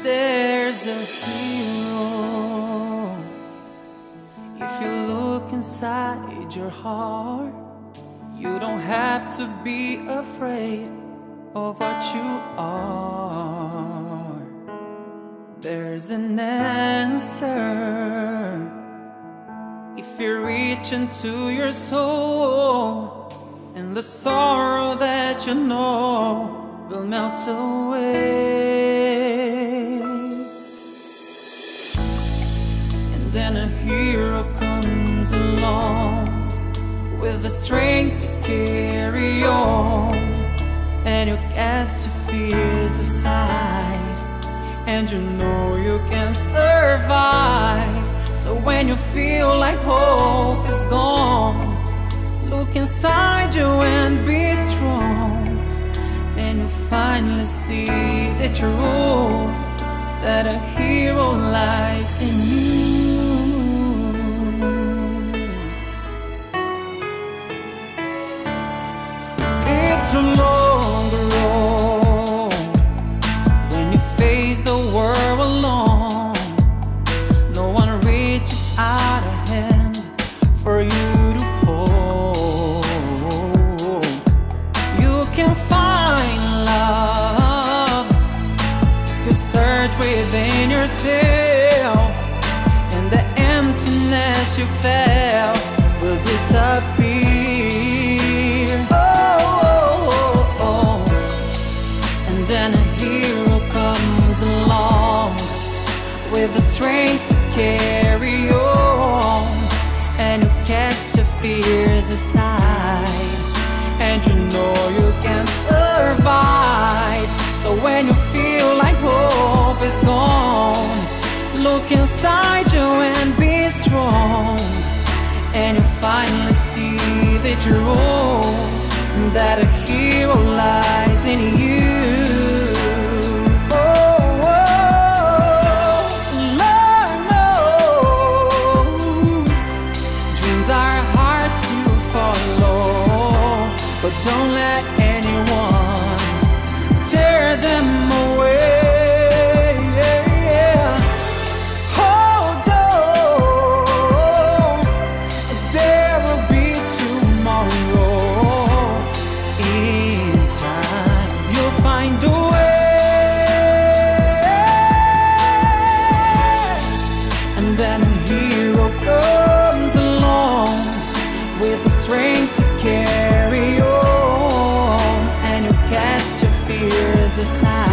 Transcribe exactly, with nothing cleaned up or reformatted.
There's a hero. If you look inside your heart, you don't have to be afraid of what you are. There's an answer if you reach into your soul, and the sorrow that you know will melt away. And then a hero comes along with the strength to carry on, and you cast your fears aside, and you know you can survive. So when you feel like hope is gone, look inside you and be strong, and you finally see the truth, that a hero lies in you. It's a long road when you face the world alone. No one reaches out a hand for you to hold. You can find love if you search within yourself, and the emptiness you felt will disappear. Oh, oh, oh, oh. And then a hero comes along with the strength to carry on, and you cast your fears aside, and you know you can survive. So when you feel like hope is gone, look inside you and be strong, and you finally see the truth, that a hero lies in you. But don't let anyone tear them away. Hold on, there will be tomorrow. In time, you'll find a way. And then a hero comes along with the strength to carry on, aside.